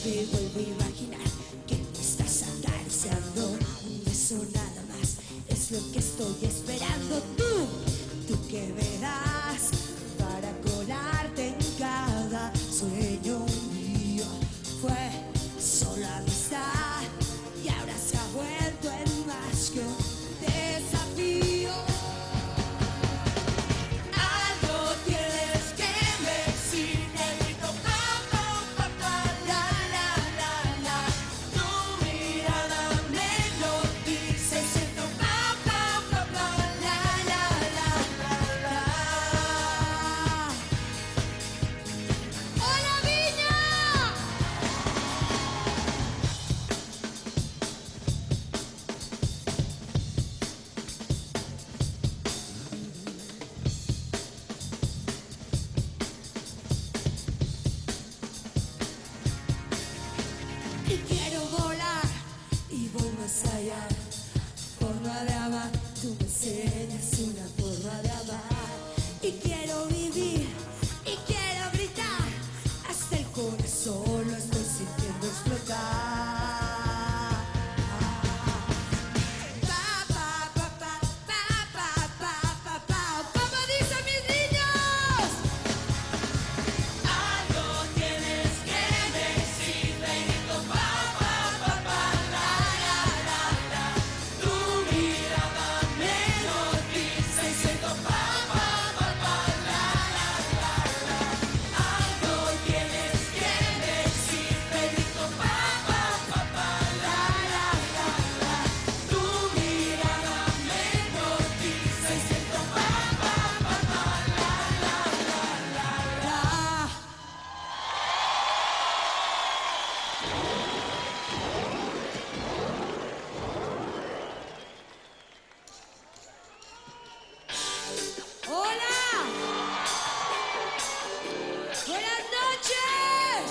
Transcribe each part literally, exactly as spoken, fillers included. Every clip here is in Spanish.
Me vuelvo a imaginar que me estás acariciando. Un beso nada más es lo que estoy esperando. Tú, tú que me das para colarte en cada sueño mío. Fue solo amistad y ahora se ha vuelto en más que un desafío. Algo tienes que decirme, grito pa, pa, pa, pa, la, la, la, la. Tu mirada me lo dice, siento pa, pa, pa, pa, la, la, la, la, la. ¡Hola, Viña! Y quiero volar y voy más allá. Forma de amar, tú me enseñas una forma de amar. Y quiero vivir y quiero gritar, hasta el corazón lo estoy sintiendo explotar. Pa, pa, pa, pa, pa, pa, pa, pa, pa. ¿Cómo dicen mis niños? Algo tienes que decirme, grito pa, pa, pa, pa, la, la, la, la. Tu mirada me lo dice, siento pa, pa, pa, pa, la, la, la, la. Algo tienes que decirme, grito pa, pa, pa, pa, la, la, la, la. Tu mirada me lo dice, siento pa, pa, pa, pa, la, la, la, la, la. ¡Hola! ¡Buenas noches!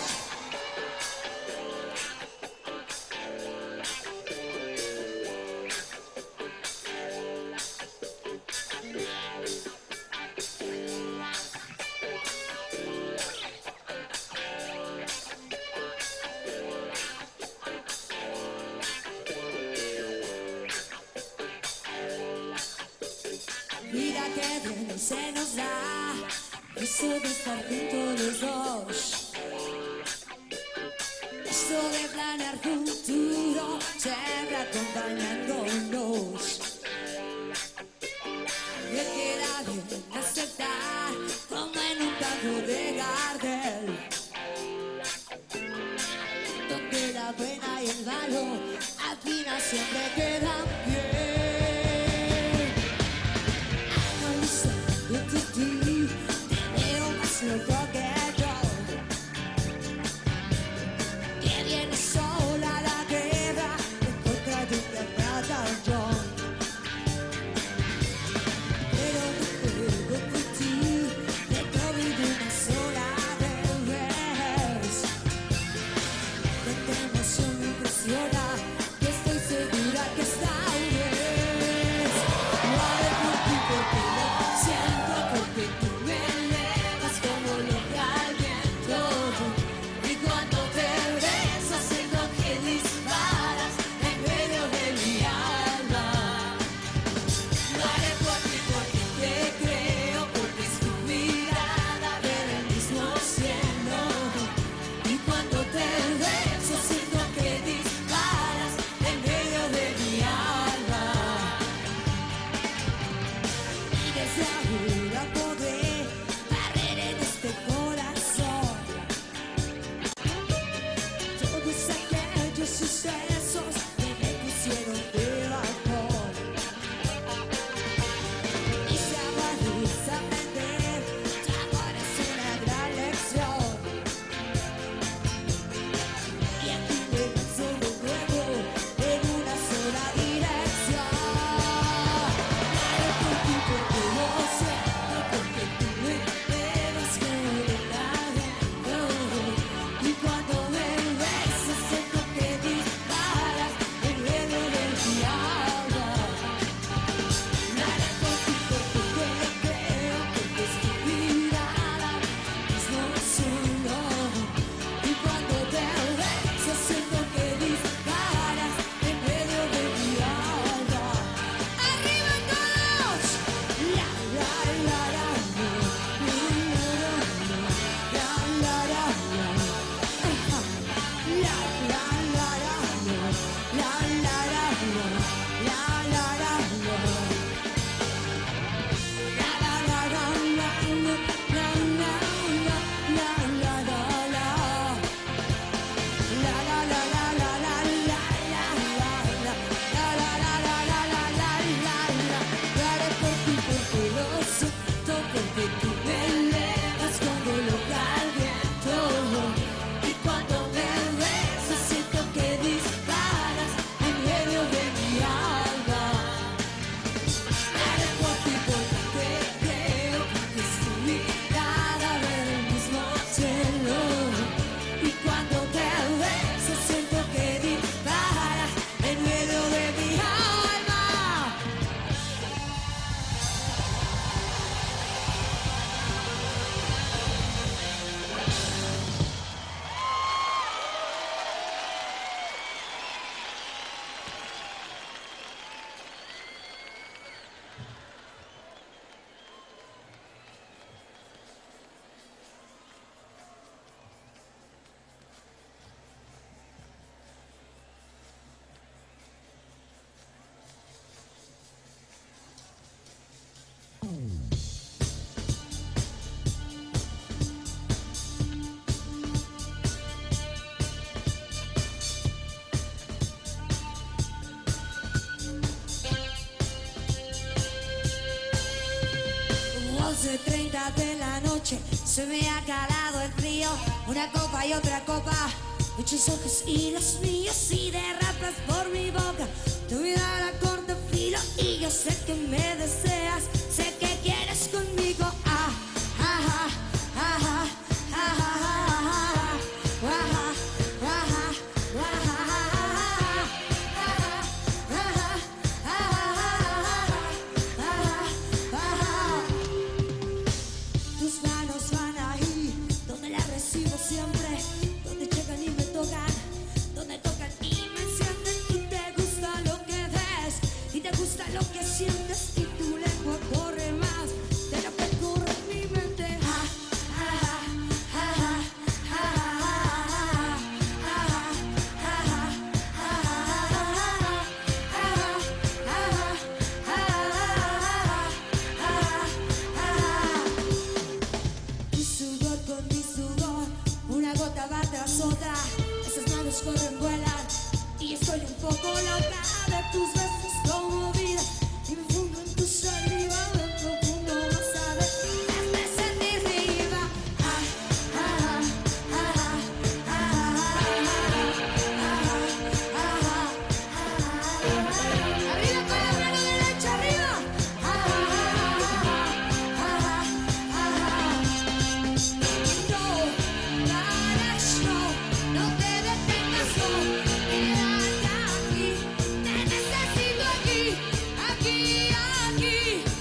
Mira que bien se nos da eso de estar juntos los dos, eso de planear futuro, siempre acompañándonos. Me queda bien aceptar como en un campo de Gardel, donde la pena y el malo al final siempre quedan bien. Analizando tu ti, te veo más loco que yo, que viene sola la guerra en contra de un batallón. Pero me juego por ti, te doy de una sola vez. No te emoción me impresiona, que estoy segura Se me ha calado el frío, una copa y otra copa. Tus ojos y los míos y derrapas por mi boca. Tu mirada corta filo y yo sé que me deseas. Sé que quieres conmigo. Ah, ah, ah, ah, ah, ah, ah, ah. Tus manos van ahí, donde las recibo siempre, donde llegan y me tocan, donde tocan y me encienden. Y te gusta lo que ves, y te gusta lo que sientes, y tu lengua corre más de lo que corre en mi mente. Ah, ah, ah, ah, ah, ah, tu sudor con mi sudor, una gota va tras otra. Esas manos corren, vuelan, y estoy un poco loca de tus besos como vida. Y me fundo en tu saliva, de profundo vas a ver. Hazme sentir viva. Ah, ah, ah, ah, ah, ah, ah. Arriba con la mano derecha, arriba. Ah, ah, ah, ah. No pares, no, no te detengas, no, quédate aquí, te necesito aquí, aquí, aquí.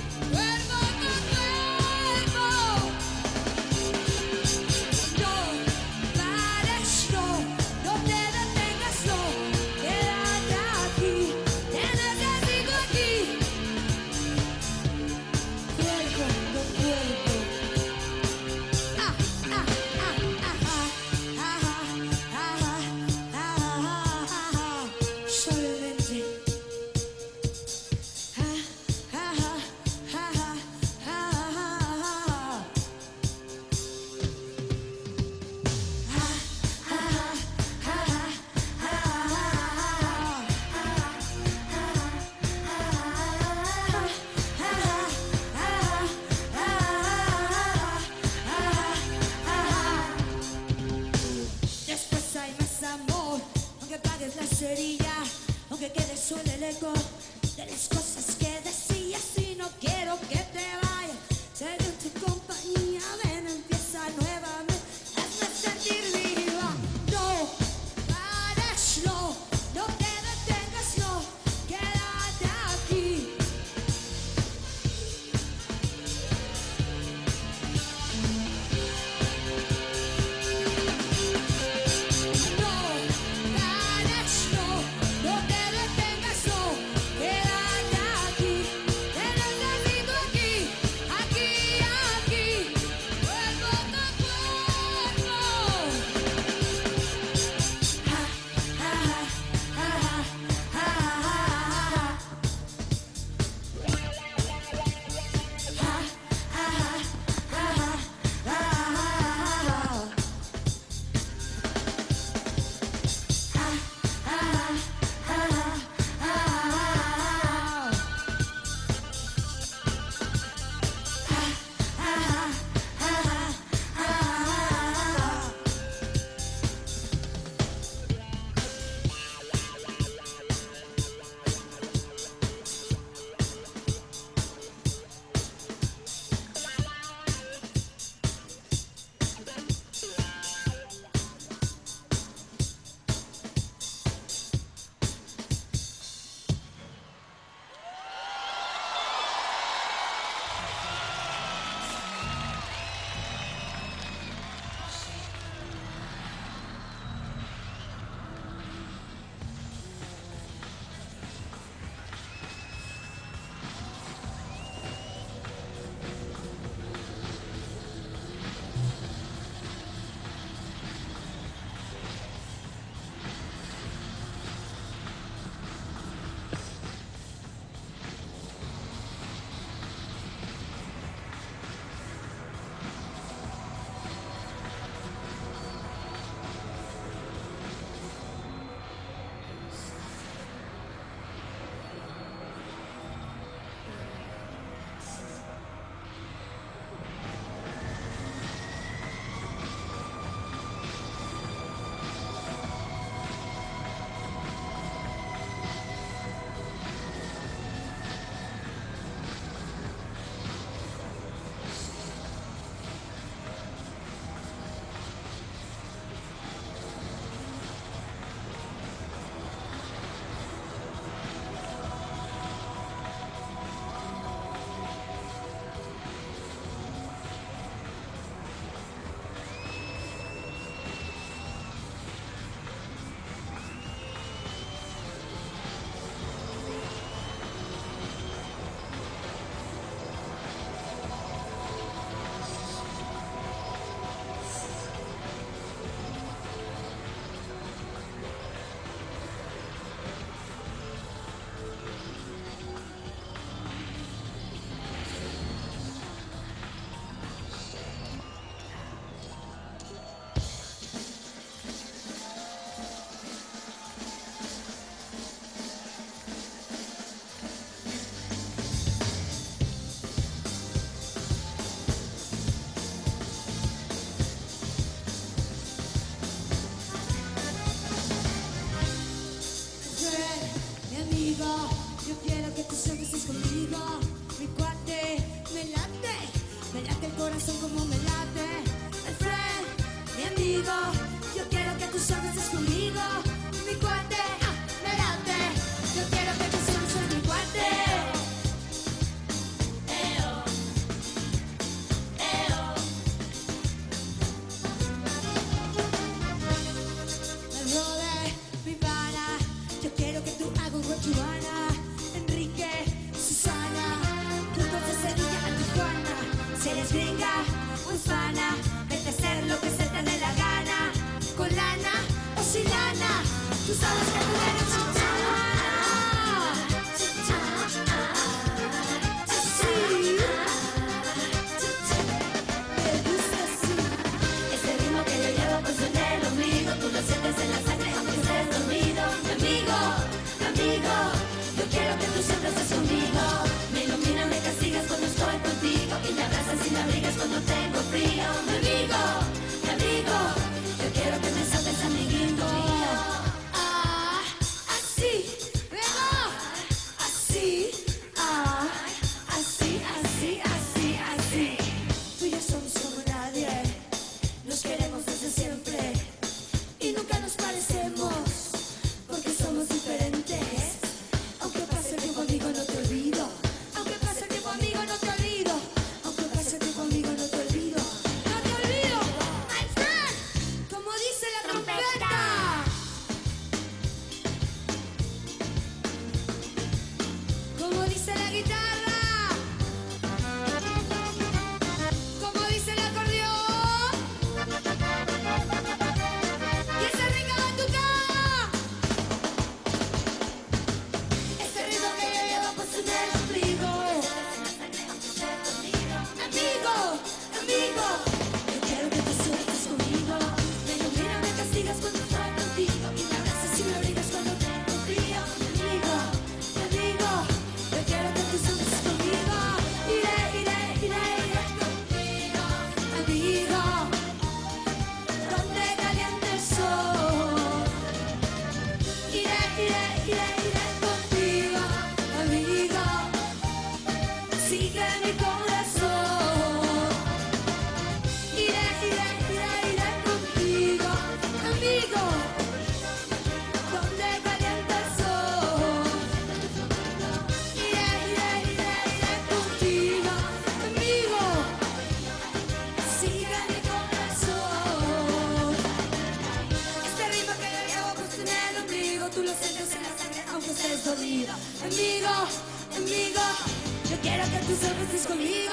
tú siempre estés conmigo. Mi cuate, me late, me late el corazón como me late el friend, mi amigo. Yo quiero que tú siempre estés conmigo. Mi cuate, ah, me late. Yo quiero que tú siempre seas mi cuate. Eo, eo. El role, mi pana. Yo quiero que tú hagas con Joana, Enrique, Susana, juntos de Sevilla a Tijuana. Si eres gringa o hispana, vete a hacer lo que se te dé la gana. Con lana o sin lana, tú sabes que tú eres chachana. Así, me gusta así. Ese ritmo que yo llevo pues en el ombligo, tú lo sientes en la sangre aunque estés dormido. Mi amigo, mi amigo, yo quiero que tú siempre estés conmigo. Me iluminas, me castigas cuando estoy contigo y me abrazas y me abrigas cuando tengo frío. Mi amigo, mi amigo, yo quiero que me salves, amiguito mío. Ah, así, luego, así, ah, así, así, así, así. Tú y yo somos como nadie, nos queremos desde siempre y nunca nos parecemos porque somos diferentes. Aunque pase el tiempo conmigo no te olvido, aunque pase el tiempo conmigo no te olvido, aunque pase el tiempo conmigo no te olvido, no te olvido, my friend, como dice la trompeta. Como dice la guitarra, como dice el acordeón, y ese rica batuca. Este ritmo que yo llevo pues en el ombligo. Amigo, amigo, yo quiero que tú siempre estés conmigo. Me iluminas, me castigas cuando estoy contigo y me abrazas y me abrigas cuando tengo frío. Mi amigo, mi amigo, yo quiero que tú siempre estés conmigo. Iré, iré, iré, iré contigo, amigo, donde caliente el sol. Iré, iré, iré, iré contigo, amigo, sigue mi corazón. Iré, iré, iré, iré contigo, amigo, donde calienta el sol. Iré, iré, iré, iré contigo, amigo, sigue mi corazón. Este ritmo que yo llevo puesto en el ombligo, tú lo sientes en la sangre aunque estés dormido. Amigo, amigo, yo quiero que tú siempre estés conmigo.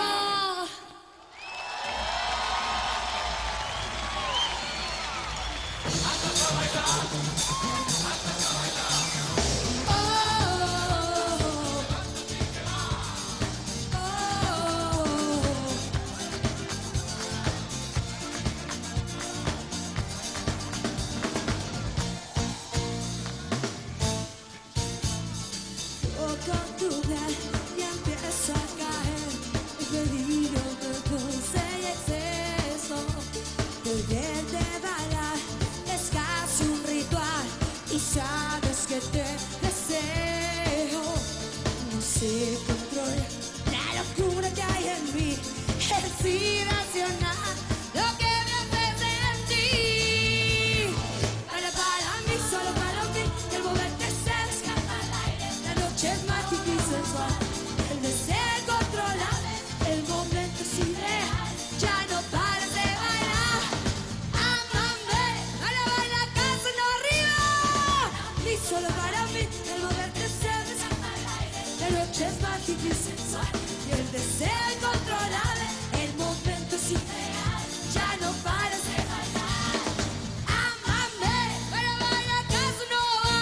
Toco tu piel y empiezo a caer. El peligro que posee exceso. Poderte bailar es casi un ritual y sabes que te deseo. No sé controlar la locura que hay en mí. Es irracional lo que me hace sentir. Para, para mí, solo para mí, el moverte se escapa al aire. La noche es mágica y sensual, el deseo controlable, el momento es ideal. Ya no paras de bailar. Ámame, ahora baila casa no arriba. Ni solo para mí, el moverte se escapa al aire. La noche es mágica y sensual, y el deseo incontrolable, el momento es ideal. Ya no paras de bailar. Ámame, ahora baila casa no va.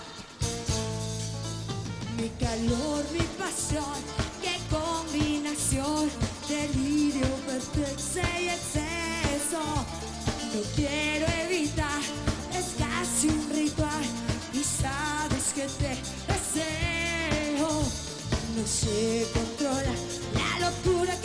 Mi calor, mi pasión, qué combinación, delirio, perfecto y exceso. No quiero evitar, es casi un ritual y sabes que te deseo. No sé controlar la locura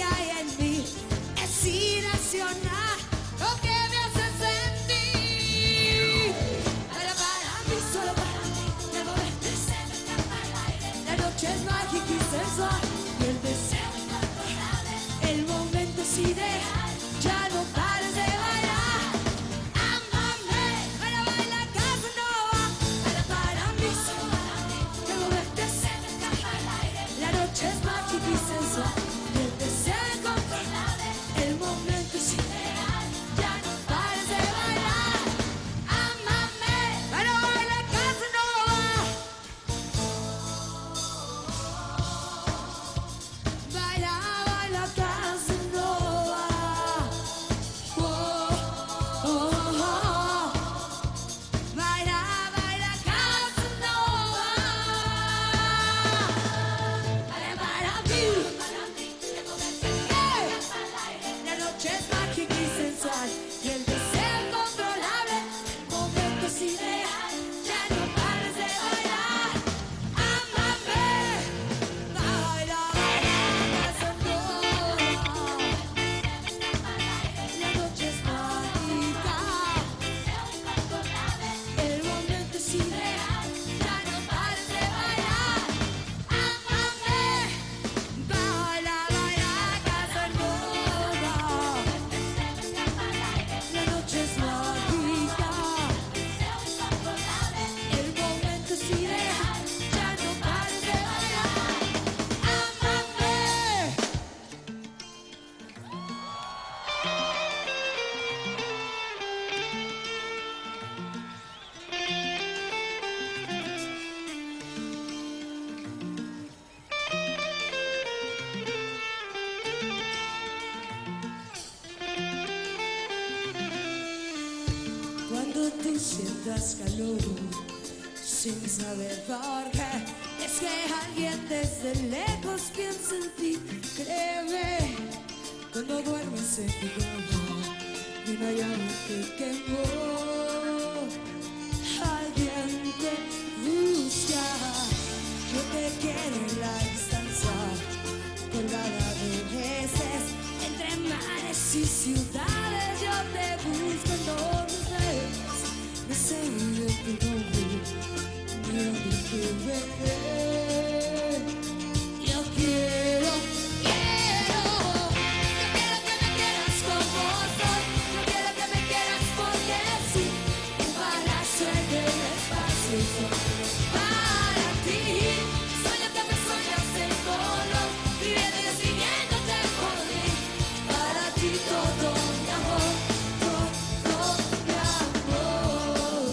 tú sientas calor sin saber por qué. Es que alguien desde lejos piensa en ti. Créeme, cuando duermes en tu cama y una llama te quemó. Alguien te busca. Yo te quiero en la distancia, colgada de veces entre mares y ciudades. Yo te busco en donde estés. No sé de tu nombre ni dónde te veré. Yo quiero, quiero, yo quiero que me quieras como soy. Yo quiero que me quieras porque sí. Un palacio en el espacio solo para ti. Sueño que me sueñas en color, viviendo y decidiéndote por mí. Para ti todo mi amor, todo mi amor.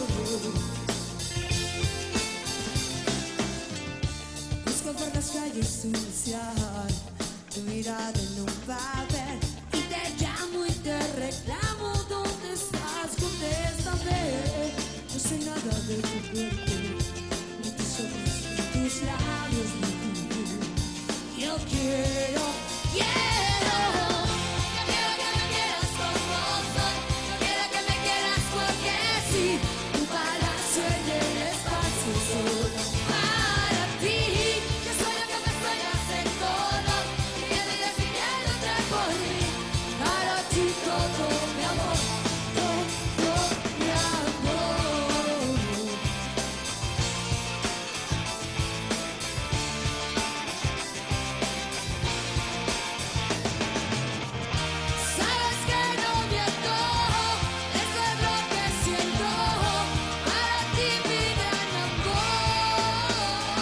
Busco por las calles tu inicial, tu mirada en un papel, y te llamo y te reclamo. ¿Dónde estás? Contéstame. No sé nada de tu cuerpo, ni tus ojos, ni tus labios, ni tú. Yo quiero, quiero, yo quiero que me quieras como soy. Yo quiero que me quieras porque sí. Un palacio en el espacio solo para ti. Yo sueño que me sueñas en color, viviendo y decidiéndote por mí. Para ti todo mi amor, todo mi amor. Sabes que no miento, eso es lo que siento. Para ti mi gran amor.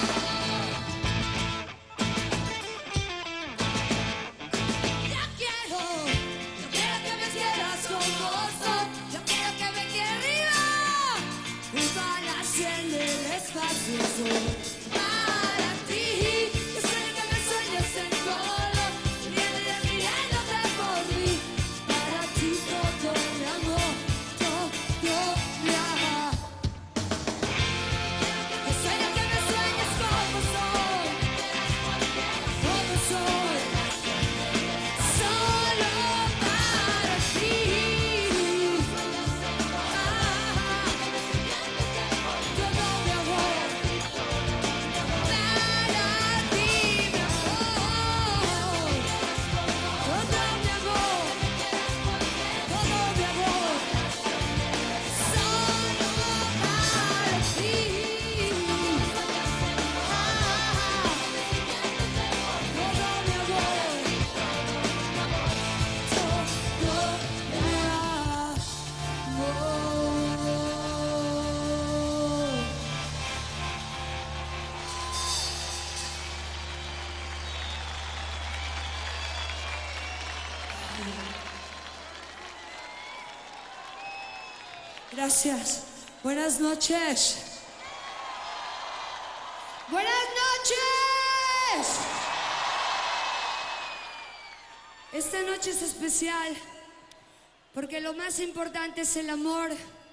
Yo quiero, yo quiero que me quieras como soy. Yo quiero que me quieras arriba. Un palacio en el espacio solo para ti. Yo sueño que me sueñas en color, viviendo y decidiéndote por mí. Para ti todo mi amor, todo mi amor. Yo sueño que me sueñas como soy, como soy. Solo para ti. Todo mi amor. Para ti, mi amor. Todo mi amor. Todo mi amor. Solo para ti. Todo mi amor. Gracias. Buenas noches. Buenas noches. Esta noche es especial porque lo más importante es el amor.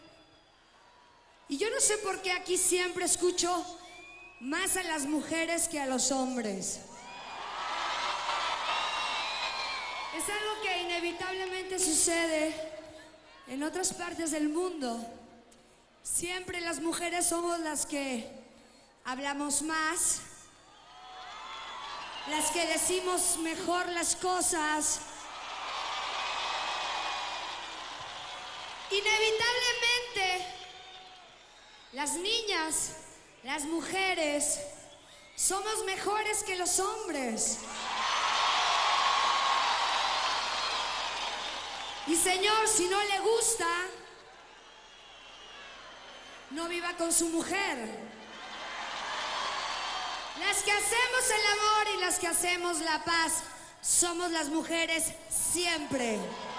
Y yo no sé por qué aquí siempre escucho más a las mujeres que a los hombres. Es algo que inevitablemente sucede en otras partes del mundo. Siempre las mujeres somos las que hablamos más, las que decimos mejor las cosas. Inevitablemente, las niñas, las mujeres, somos mejores que los hombres. Y señor, si no le gusta, no viva con su mujer. Las que hacemos el amor y las que hacemos la paz somos las mujeres siempre.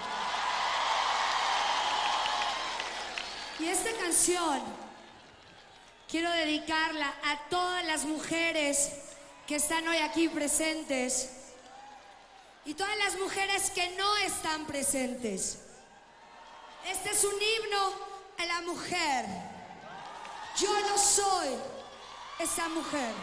Y esta canción quiero dedicarla a todas las mujeres que están hoy aquí presentes y todas las mujeres que no están presentes. Este es un himno La mujer. Yo no soy esa mujer.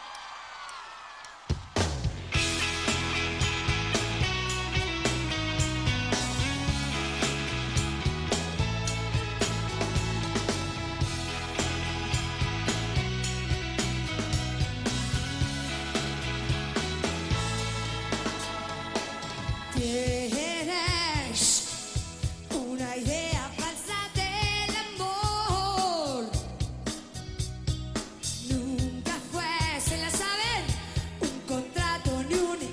Tienes una idea falsa del amor. Nunca fue, sin la saber, un contrato ni un.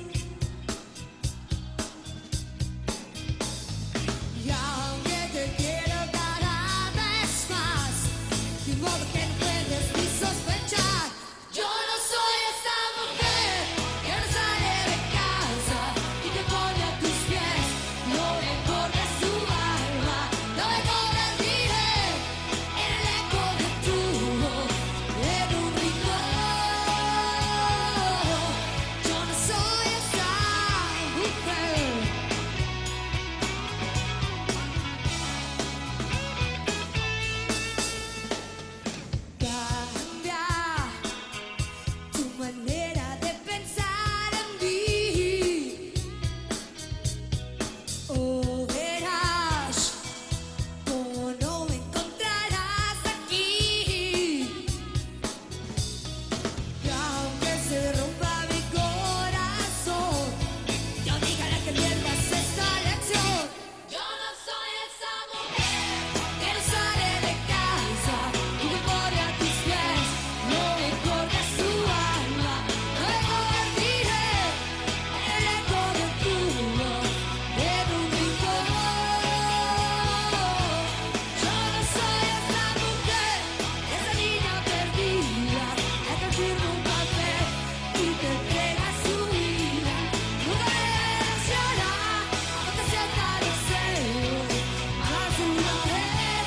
Y aunque te quiero cada vez más, de modo que no puedes ni sospechar. Yo no soy esa mujer que no sale de casa y te pone a tus pies. No me importa su alma, no me convertiré en el eco de tu voz en un rincón. Yo no soy esa mujer. Cambia tu manera de pensar en mí, o verás cómo no me encontrarás aquí. Y aunque se rompa mi corazón, yo dígale que pierdas esta lección. Yo no soy esa mujer que no sale de casa y te pone a tus pies. No me importa su alma, no me convertiré en el eco de tu voz en un rincón. Yo no soy esa mujer, esa niña perdida, la que firma un papel y te entrega su vida. Nunca debes llorar, aunque sea tal deseo, más de una vez.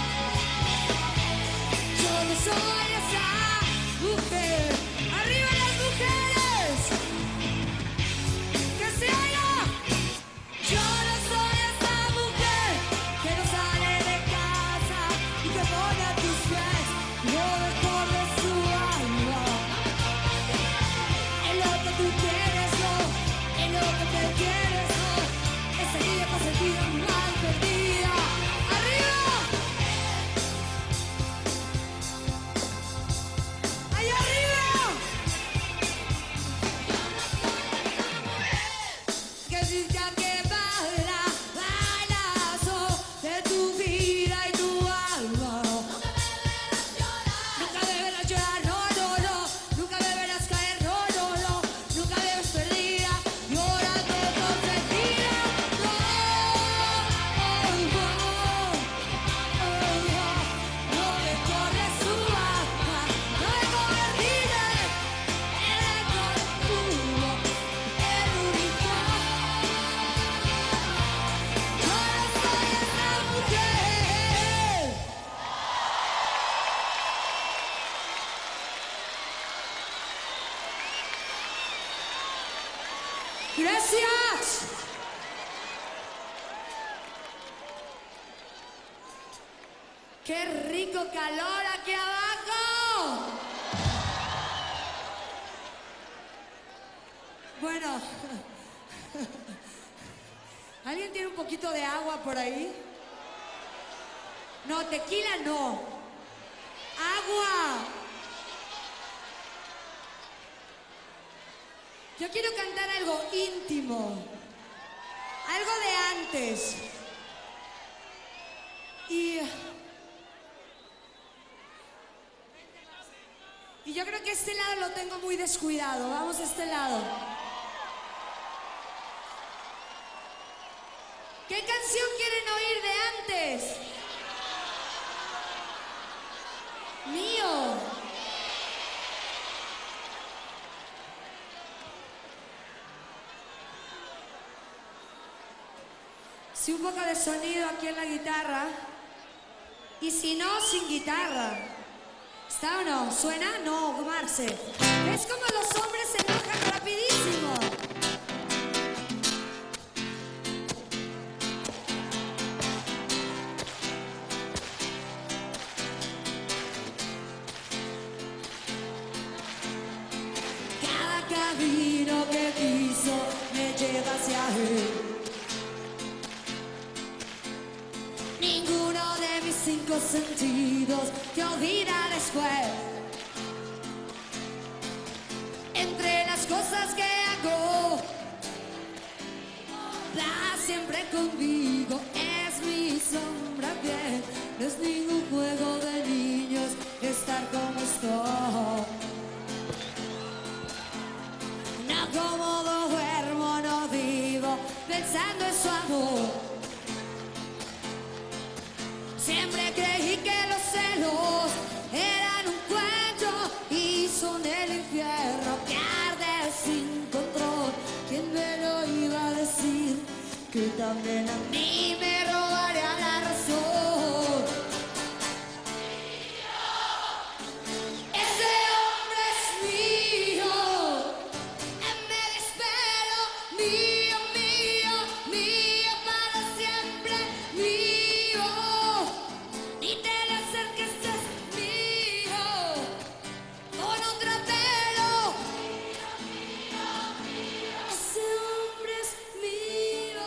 Yo no soy esa mujer. ¡Arriba las mujeres! ¡Que se oiga! Yo no soy esa mujer que no sale de casa y te pone a tus pies. No recorres su alma. En lo que tú quieres, no. En lo que te quieres, no. Esa niña consentida, mal perdida. ¡Arriba! ¡Ahí arriba! Que diga que baila, bailazo de tu vida y tu alma. Nunca deberás llorar, no, no, no. Nunca deberás caer, no, no, no. Nunca debes perdida, llorando consentida. No, oh, oh, oh, oh. No me corres su alma, no me convertiré en el eco de tu voz en un rincón. Yo no soy esa mujer. Gracias. Qué rico calor aquí abajo. Bueno, ¿alguien tiene un poquito de agua por ahí? No, tequila no. Agua. Yo quiero cantar algo íntimo, algo de antes. Y, y yo creo que este lado lo tengo muy descuidado. Vamos a este lado. ¿Qué canción quieren oír de antes? Mío. Sí, un poco de sonido aquí en la guitarra. Y si no, sin guitarra. ¿Está o no? ¿Suena? No, Marce. ¿Ves cómo los hombres se enojan rapidísimo? ay. Ninguno de mis cinco sentidos te olvida después. Entre las cosas que hago, va siempre conmigo, es mi sombra fiel. No es ningún juego de niños estar como estoy. No acomodo, duermo, no vivo pensando en su amor. Siempre creí que los celos eran un cuento y son el infierno que arde sin control. ¿Quién me lo iba a decir? Que también a mí me robaría la razón. Ese hombre es mío, me desespero, mío, mío, mío, para siempre, mío. Ni te le acerques, es mío, con otro pelo. Ese hombre es mío.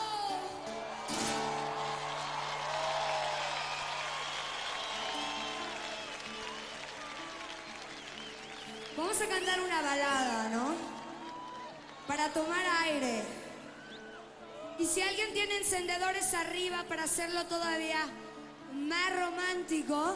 Vamos a cantar una balada, ¿no? Para tomar aire. Y si alguien tiene encendedores arriba para hacerlo todavía más romántico.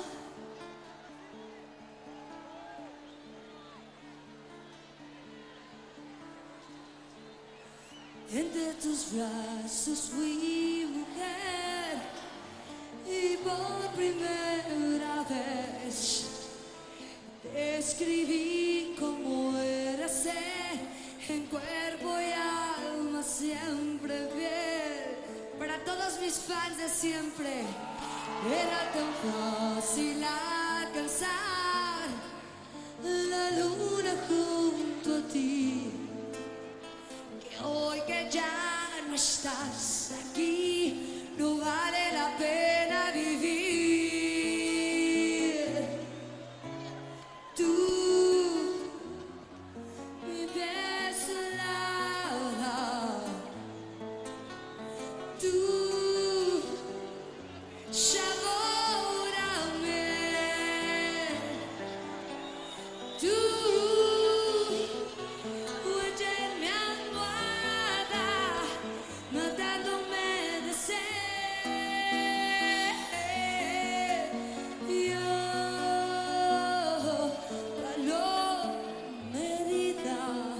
Entre tus brazos fui mujer y por primera vez te escribí como era ser en cuerpo y alma siempre fiel. Para todos mis fans de siempre, era tan fácil alcanzar la luna junto a ti, que hoy que ya no estás aquí, no vale la pena vivir. Tú, mi desolada, tú, sabórame, tú, huella en mi almohada, matándome de sed. Yo, palomera,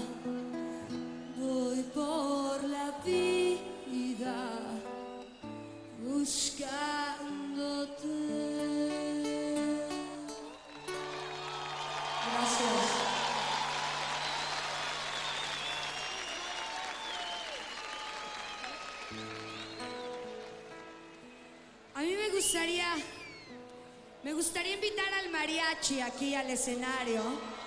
voy por la vida buscándote. Gracias. A mí me gustaría, me gustaría invitar al mariachi aquí al escenario.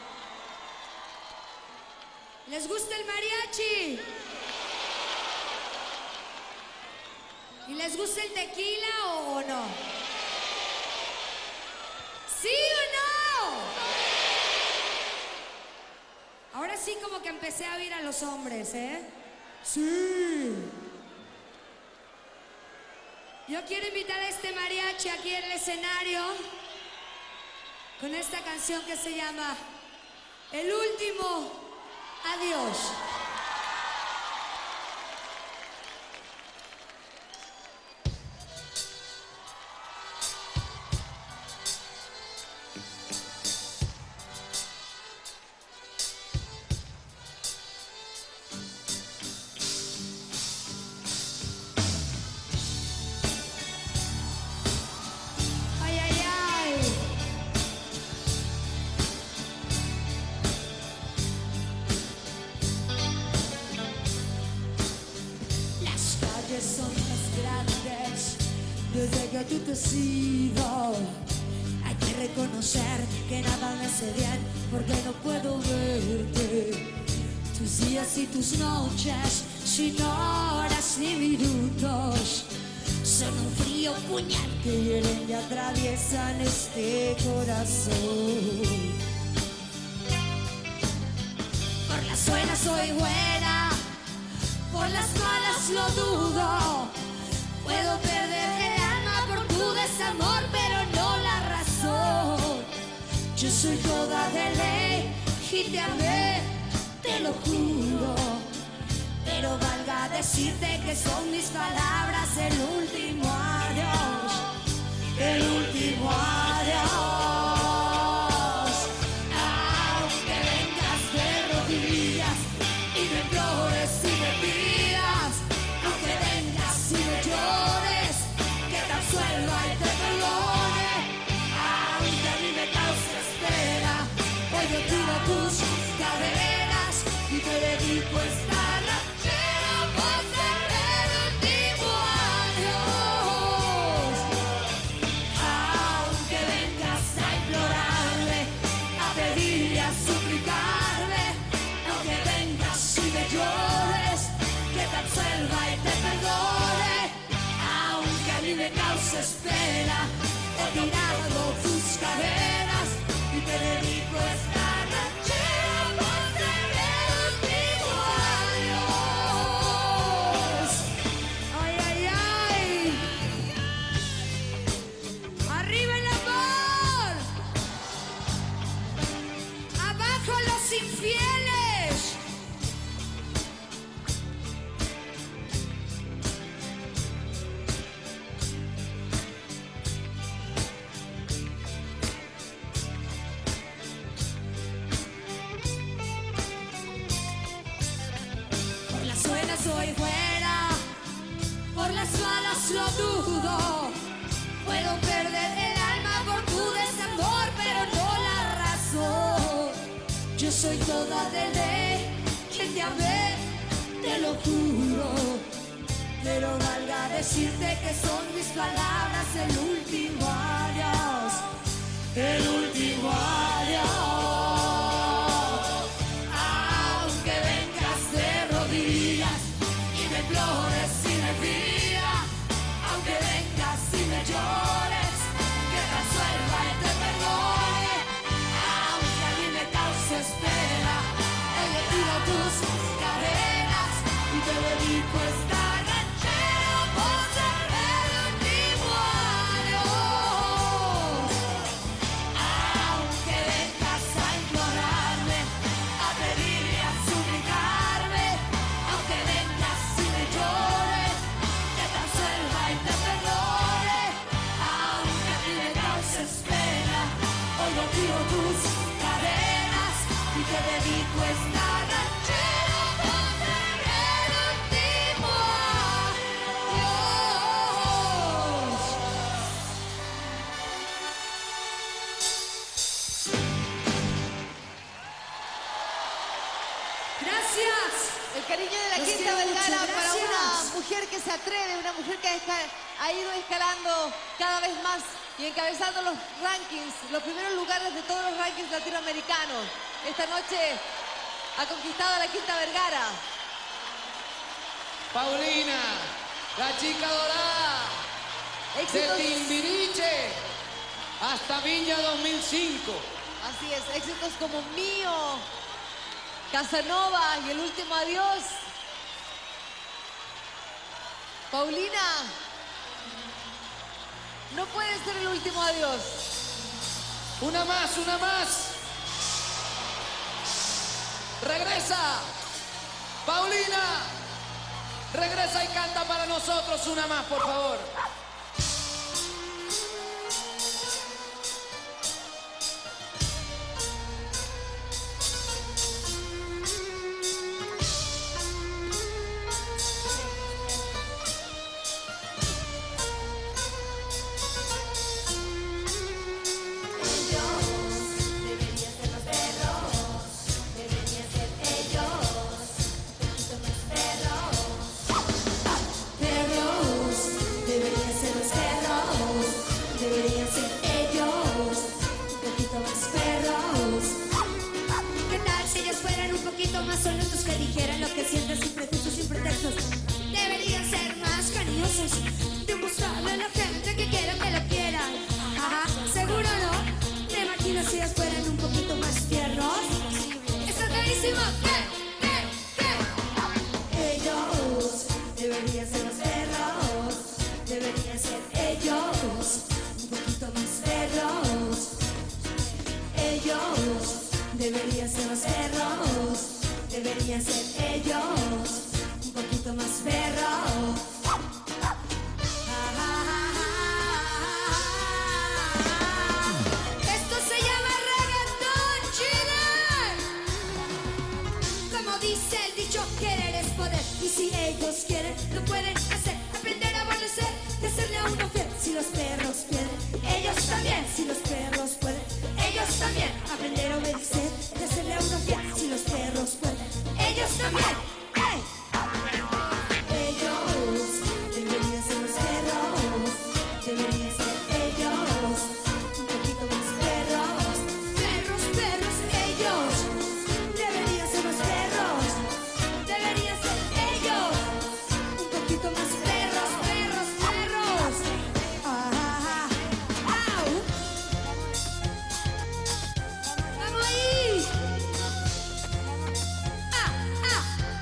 ¿Les gusta el mariachi? ¿Y les gusta el tequila o no? ¿Sí o no? Ahora sí como que empecé a oír a los hombres, ¿eh? Sí. Yo quiero invitar a este mariachi aquí en el escenario con esta canción que se llama El Último Adiós. Ay, ay, ay. Las calles son más grandes desde que tú te has ido. Hay que reconocer que nada me hace bien porque no puedo verte. Tus días y tus noches sin horas ni minutos son un frío puñal que hieren y atraviesan este corazón. Por las buenas soy buena, por las malas lo dudo. Puedo perder el alma por tu desamor, pero no la razón. Yo soy toda de ley y te amé, te lo juro. Pero valga decirte que son mis palabras el último adiós, el último adiós. Aunque vengas de rodillas y me implores y me pidas, aunque vengas y me llores, que te absuelva y te perdone. Aunque a mí me cause espera, hoy yo tiro tus cadenas y te dedico esta ranchera por ser el último adiós. Aunque vengas a implorarme, a pedir y a suplicarme, aunque vengas y me llores, que te absuelva y te perdone. Aunque a mí me causes pena, he tirado tus cadenas y te dedico esta ranchera por ser el último adiós. Ay, ay, ay. Arriba el amor, abajo los infieles. Por las buenas soy fuera, por las malas lo dudo. Puedo perder el alma por tu desamor, pero no la razón. Yo soy toda de ley, que te amé, te lo juro. Pero valga decirte que son mis palabras el último adiós, el último adiós. Aunque vengas de rodillas y me implores y me pidas, aunque vengas y me llores, que te absuelva y te perdone. Aunque a mí me causes pena, hoy le tiro tus cadenas y te dedico esta ranchera por ser el último adiós. Aunque vengas a implorarme, a pedir y a suplicarme, aunque vengas y me llores, que te absuelva y te perdone. Aunque a mí me causes pena, hoy yo tiro tus cadenas y te dedico esta ranchera por ser el último adiós. Gracias. El cariño de la Los Quinta quiero mucho, Vergara para gracias. una mujer que se atreve, una mujer que esca- ha ido escalando cada vez más y encabezando los rankings, los primeros lugares de todos los rankings latinoamericanos. Esta noche ha conquistado a la Quinta Vergara. Paulina, la chica dorada, de Éxitos, Timbiriche hasta Viña dos mil cinco. así es, éxitos como Mío, Casanova y El Último Adiós. Paulina, no puede ser el último adiós. Una más, una más. Regresa. Paulina, regresa y canta para nosotros una más, por favor. Deberían ser los perros, deberían ser ellos, un poquito más perros. Perros, deberían ser los perros, deberían ser ellos, un poquito más perros. ¿Qué tal si ellos fueran un poquito más honestos, que dijeran lo que sienten sin prejuicios, sin pretextos? Deberían ser más cariñosos, demostrarle a la gente que quieren que lo quieran. Ajá, seguro no. ¿Te imaginas si ellos fueran un poquito más tiernos? Está clarísimo. ¿Qué? ¿Qué? ¿Qué? Ellos deberían ser los perros, deberían ser ellos, un poquito más perros. Esto se llama reggaetón chile. Como dice el dicho, querer es poder. Y si ellos quieren, lo pueden hacer. Aprender a obedecer, de serle a uno fiel. Si los perros pueden, ellos también. Si los perros pueden, ellos también. Aprender a obedecer, de hacerle a uno fiel. Si los perros pueden, ellos también. ¡Hey! Ellos deberían ser los perros, deberían ser ellos, un poquito más perros, perros, perros, ellos deberían ser los perros, deberían ser ellos, un poquito más perros, perros, perros. Ah, au. Vamos ahí. Ah, ah.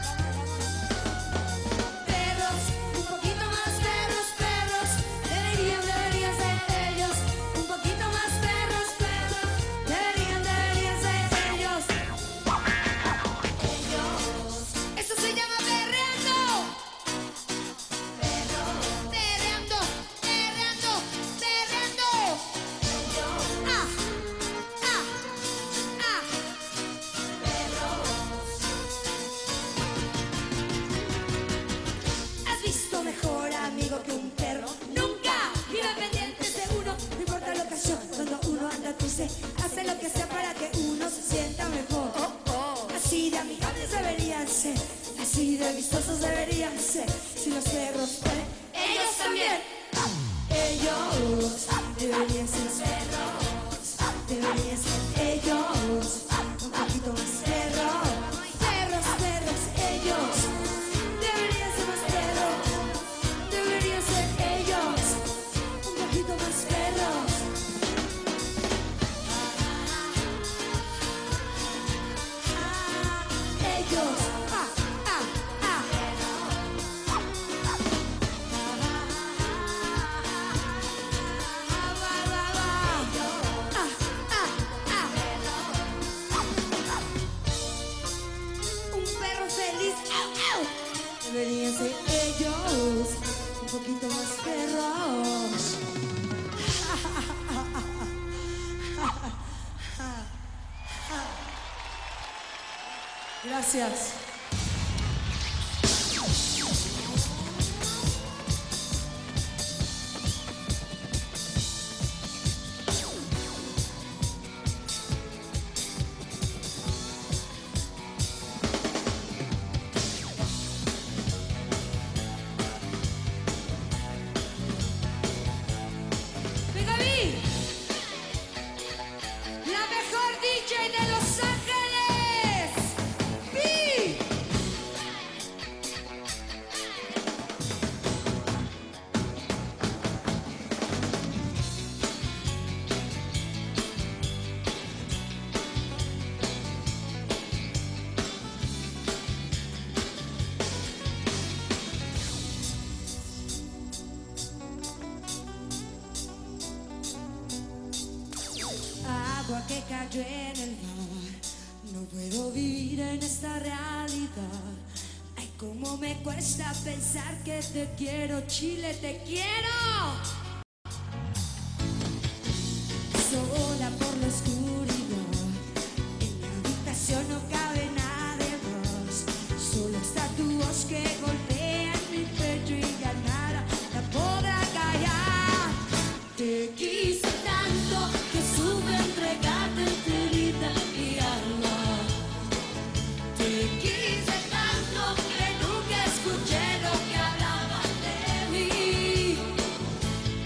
Perros, un poquito más perros, perros, deberían, deberían ser ellos, un poquito más perros, perros, deberían, deberían ser ellos. Ellos, eso se llama perreando. Perro, perreando, perreando, perreando. Ah, ah, ah. ¿Has visto mejor amigo que un perro? Nunca. Vive pendientes de uno, no importa la ocasión. Cuando uno anda triste, hace lo que sea para que uno se sienta mejor. Así de amigables deberían ser, así de vistosos deberían ser. Si los perros pueden, ellos también. Ellos deberían ser los perros, deberían ser ellos, un poquito más perros. Perros, perros, ellos deberían ser más perros, deberían ser ellos, un poquito más perros. Ellos, ah, ah, ah. Ah, va, va, va. Ah, ah, ah. Un perro feliz, au, au. Deberían ser ellos, un poquito más perros. Gracias. Venga, Vi. La mejor D J de Los Ángeles. Vi. Agua que cayó en el mar, no puedo vivir en esta realidad. Ay, cómo me cuesta pensar que te quiero, Chile, te quiero. Sola por la oscuridad, en la habitación no cabe nadie más. Solo está tu voz que golpea en mi pecho y ya nada la podrá callar. Te quise tanto que supe entregarte enterita mi alma. Te quise tanto que nunca escuché lo que hablaban de mí.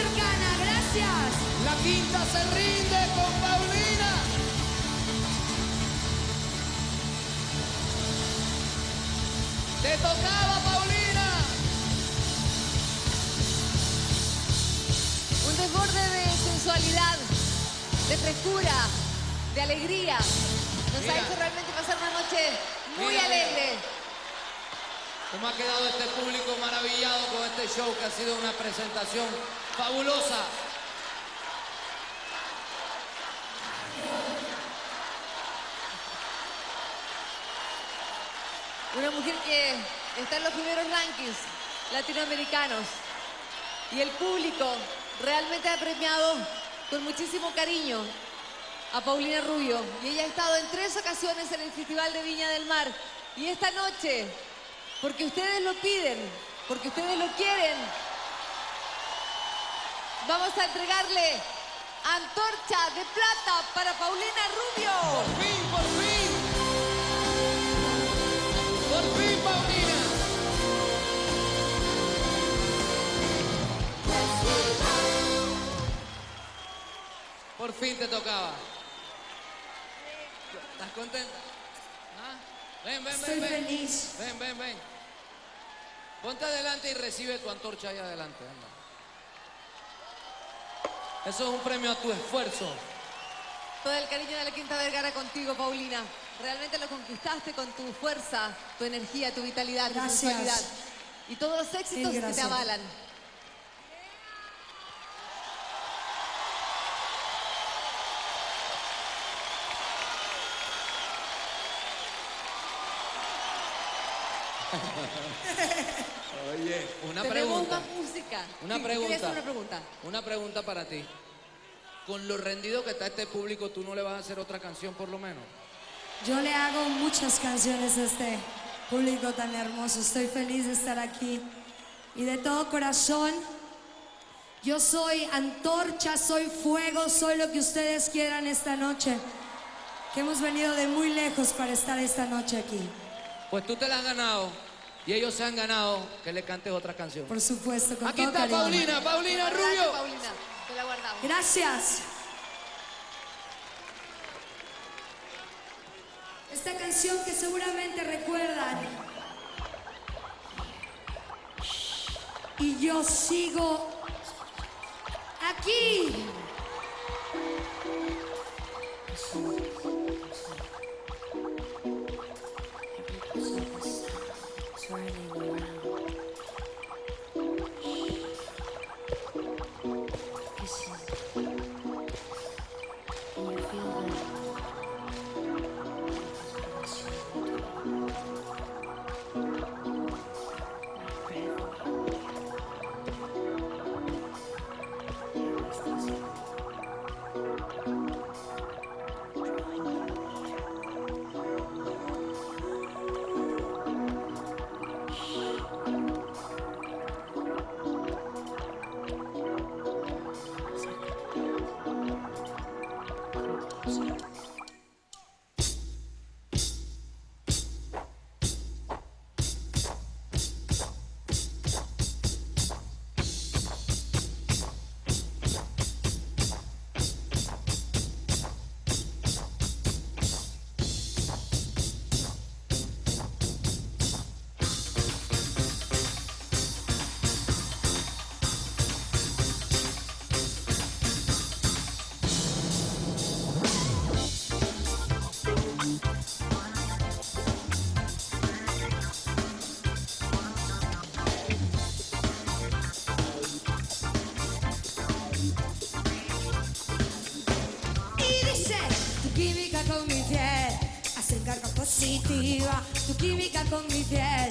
Arcana, gracias. La quinta se rinde con Paulina. Te tocaba, Paulina. Un desborde de sensualidad, de frescura, de alegría. Nos Mira. ha hecho realmente pasar una noche muy Mira, mira. alegre. ¿Cómo ha quedado este público maravillado con este show que ha sido una presentación fabulosa? Una mujer que está en los primeros rankings latinoamericanos. Y el público realmente ha premiado con muchísimo cariño a Paulina Rubio. Y ella ha estado en tres ocasiones en el Festival de Viña del Mar. Y esta noche, porque ustedes lo piden, porque ustedes lo quieren, vamos a entregarle antorcha de plata para Paulina Rubio. Por fin, por fin. Por fin, Paulina. Por fin te tocaba. ¿Estás contenta? ¿Ah? Ven, ven, Estoy ven, ven. feliz. Ven, ven, ven. Ponte adelante y recibe tu antorcha ahí adelante. Anda. Eso es un premio a tu esfuerzo. Todo el cariño de la Quinta Vergara contigo, Paulina. Realmente lo conquistaste con tu fuerza, tu energía, tu vitalidad, tu Gracias. sensualidad. Y todos los éxitos Mil que te gracias. avalan. Oye, una Tenemos pregunta. más música. Una Sí, pregunta. quería hacer una pregunta. Una pregunta para ti. Con lo rendido que está este público, ¿tú no le vas a hacer otra canción por lo menos? Yo le hago muchas canciones a este público tan hermoso. Estoy feliz de estar aquí. Y de todo corazón, yo soy antorcha, soy fuego, soy lo que ustedes quieran esta noche. Que hemos venido de muy lejos para estar esta noche aquí. Pues tú te la has ganado y ellos se han ganado que le cantes otra canción. Por supuesto, con Aquí todo está cariño. Paulina, Paulina Guardate, Rubio. Paulina, te la guardamos. Gracias. Esta canción que seguramente recuerdan. Y yo sigo aquí. Y dice, tu química con mi piel hace carga positiva, tu química con mi piel.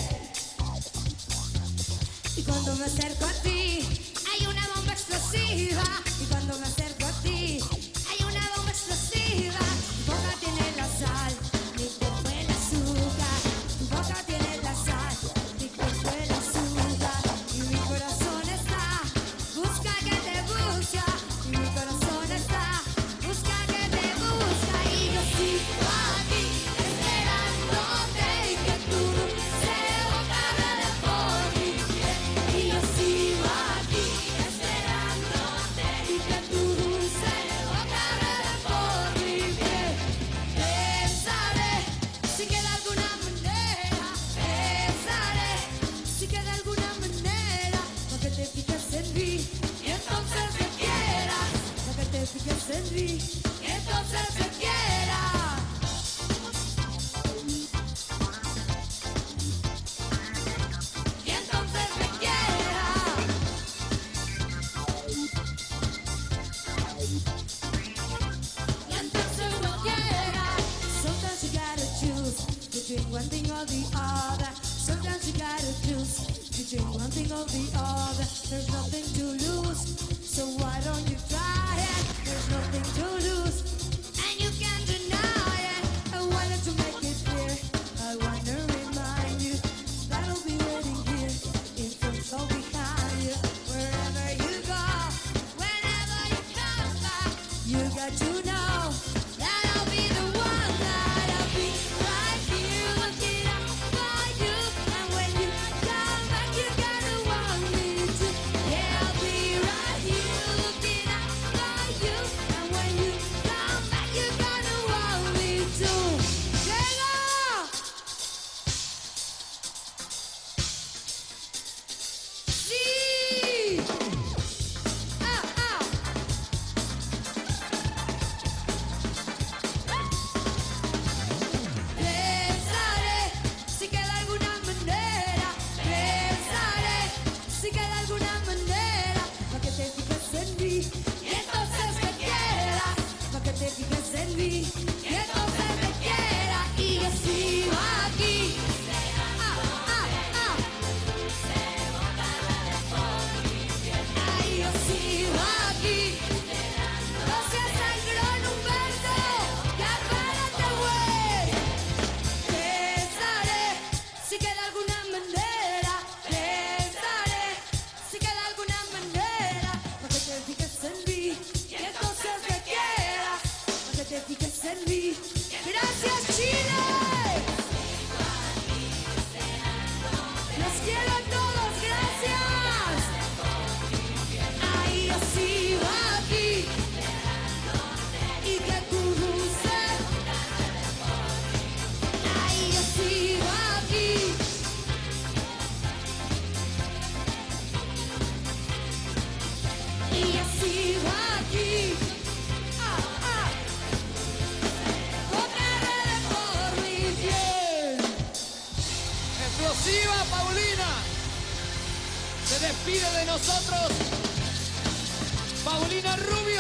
Y cuando me acerco a ti, hay una bomba explosiva. Y cuando me acerco a ti, hay una bomba explosiva. Tu boca tiene la sal, mi cuerpo el azúcar. Tu boca tiene la sal, mi cuerpo el azúcar. Y mi corazón está, busca que te busca. Y mi corazón está, busca que te busca. Y yo sigo aquí, esperándote y que tú se boca de por mí. Y yo sigo aquí, esperándote. en mí y entonces me quieras, para que te fijes en mí y entonces me quieras. Y yo sigo aquí. Ah, ah, ah. Ay, yo sigo aquí. No seas sangrón, Humberto, que apárate, güey. Pensaré si queda alguna manera, pensaré si queda alguna manera, para que te fijes en mí y entonces me quieras, para que te fijes en mí. Gracias, Chile. Los quiero a todos, gracias. Ahí yo sigo aquí y que cruce. Ahí yo sigo aquí. Y yo sigo aquí. Ah, ah. Correré por mi piel. Explosiva Paulina. Se despide de nosotros Paulina Rubio.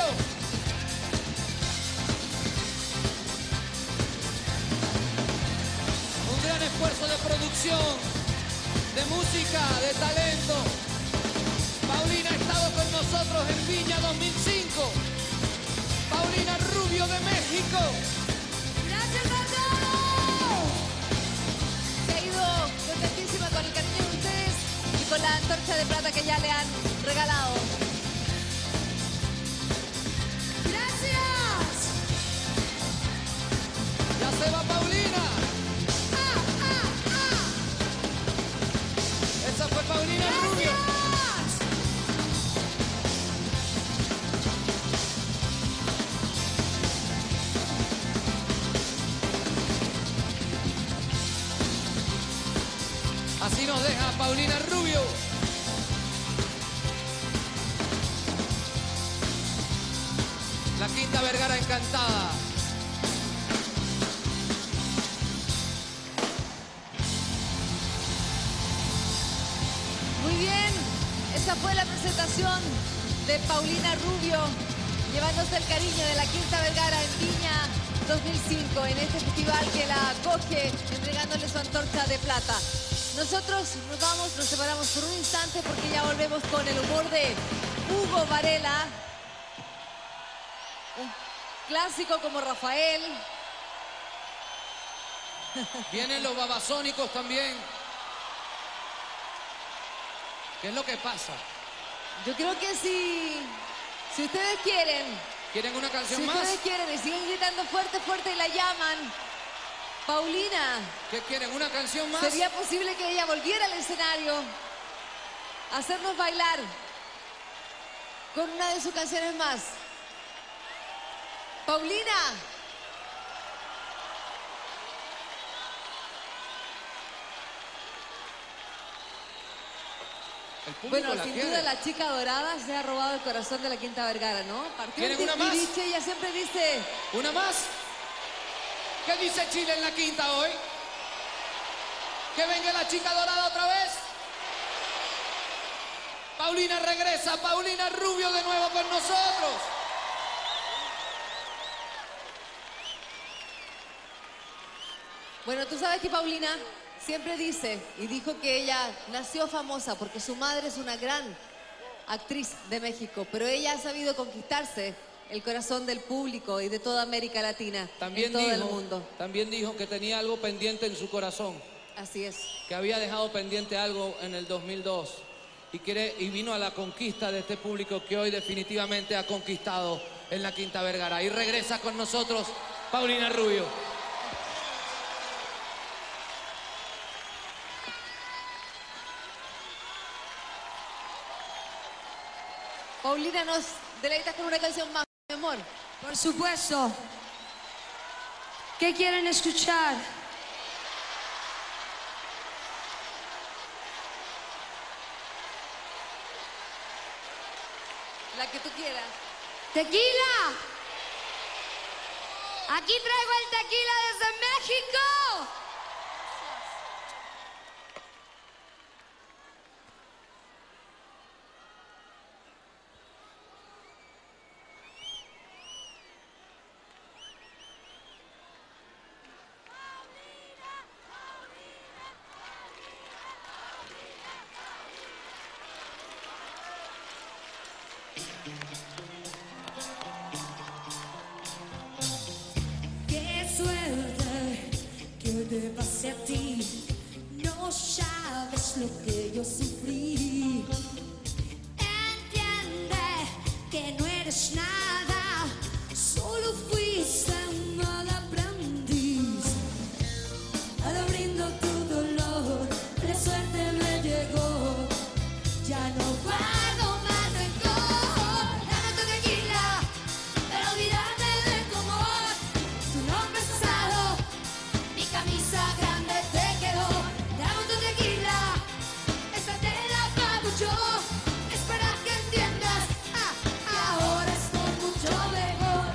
Un gran esfuerzo de producción, de música, de talento. Paulina ha estado con nosotros en Viña dos mil cinco. Paulina Rubio de México. Gracias a todos. Se ha ido contentísima con el cariño de ustedes y con la antorcha de plata que ya le han regalado. Gracias. Ya se va Paulina. Ah, ah, ah. Esa fue Paulina Rubio. Gracias. Así nos deja Paulina Rubio. La Quinta Vergara encantada. Muy bien, esa fue la presentación de Paulina Rubio, llevándose el cariño de la Quinta Vergara en Viña dos mil cinco, en este festival que la acoge, entregándole su antorcha de plata. Nosotros nos vamos, nos separamos por un instante porque ya volvemos con el humor de Hugo Varela, un clásico como Rafael. Vienen los babasónicos también. ¿Qué es lo que pasa? Yo creo que si, si ustedes quieren, ¿Quieren una canción si más? ustedes quieren y siguen gritando fuerte, fuerte y la llaman, Paulina, ¿Qué quieren? ¿Una canción más? ¿sería posible que ella volviera al escenario a hacernos bailar con una de sus canciones más? Paulina. El público Bueno, la sin quiere. duda la chica dorada se ha robado el corazón de la Quinta Vergara, ¿no? Partió ¿Quieren en una más? Timbiriche, ella siempre dice, ¿Una más? ¿Qué dice Chile en la Quinta hoy? ¿Que venga la chica dorada otra vez? Paulina regresa, Paulina Rubio de nuevo con nosotros. bueno, tú sabes que Paulina siempre dice y dijo que ella nació famosa porque su madre es una gran actriz de México, pero ella ha sabido conquistarse el corazón del público y de toda América Latina, También en todo dijo, el mundo. también dijo que tenía algo pendiente en su corazón, Así es. que había dejado pendiente algo en el dos mil dos y, quiere, y vino a la conquista de este público que hoy definitivamente ha conquistado en la Quinta Vergara. Y regresa con nosotros Paulina Rubio. Paulina, nos deleitas con una canción más, mi amor. Por supuesto. ¿Qué quieren escuchar? La que tú quieras. ¡Tequila! Aquí traigo el tequila desde México. hacia ti. No sabes lo que yo sufrí. Entiende que no eres nada, solo fuiste un mal aprendiz. Ahora brindo tu dolor, la suerte me llegó. Ya no guardo más rencor. Dame tu tequila para olvidarme de tu amor. Tu nombre es pasado, mi camisa grande te quedó. Dame tu tequila, esta te la pago yo. Es para que entiendas, ah, ahora estoy mucho mejor.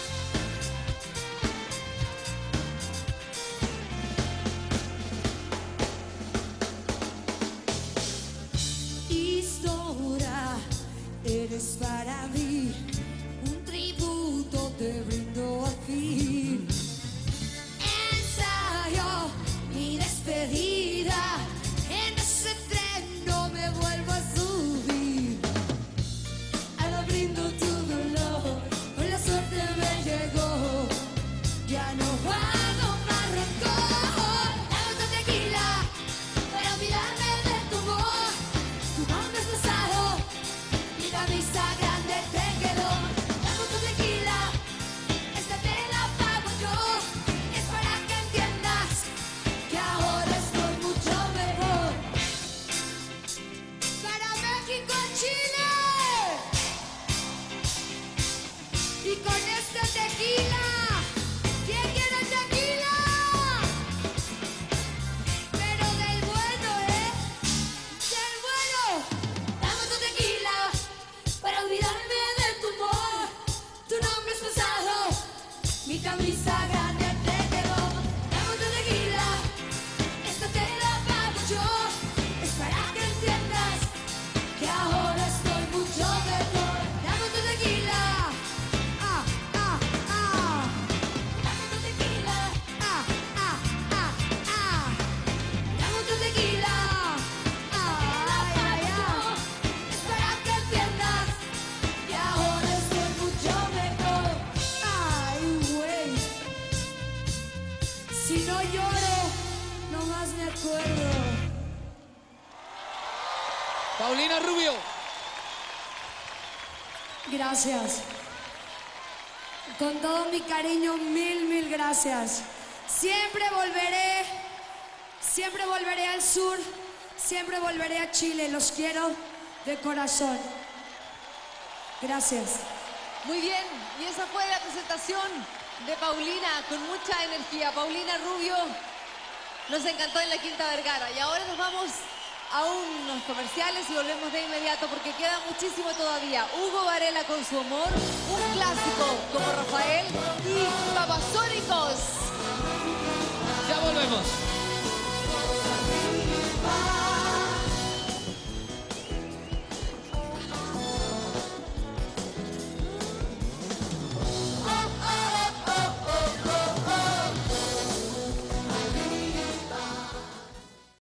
Historia, eres para mí un tributo, te brindo al fin. Ensayo mi despedida, en ese tren no me vuelvo a subir. Ahora brindo tu dolor, hoy la suerte me llegó. Ya no guardo más rencor. Dame tu tequila para olvidarme de tu amor. Tu nombre es pasado, mi camisa grande te quedó. Dame tu tequila, esta te la pago yo. Es para que entiendas que ahora estoy mucho mejor. Para México, Chile. Y con este tequila, ¿quién quiere tequila? Pero del bueno, ¿eh? Del bueno. Dame tu tequila para olvidarme de tu amor. Tu nombre es pasado, mi camisa grande te quedó. Dame tu tequila, esta te la pago yo. Es para que entiendas que ahora estoy mucho mejor. Dame tu tequila, ah, ah, ah. Dame tu tequila, ah, ah, ah, ah. Dame tu tequila, ah, ay, ay, ay. Es para que entiendas que ahora estoy mucho mejor. Ay, güey. Si no lloro, nomás me acuerdo. Paulina Rubio. Gracias. Con todo mi cariño, mil, mil gracias. Siempre volveré, siempre volveré al sur, siempre volveré a Chile. Los quiero de corazón. Gracias. Muy bien, y esa fue la presentación de Paulina con mucha energía. Paulina Rubio nos encantó en la Quinta Vergara. Y ahora nos vamos a unos comerciales y volvemos de inmediato porque queda muchísimo todavía. Hugo Varela con su amor, un clásico como Rafael y Babasónicos. Ya volvemos. Bye.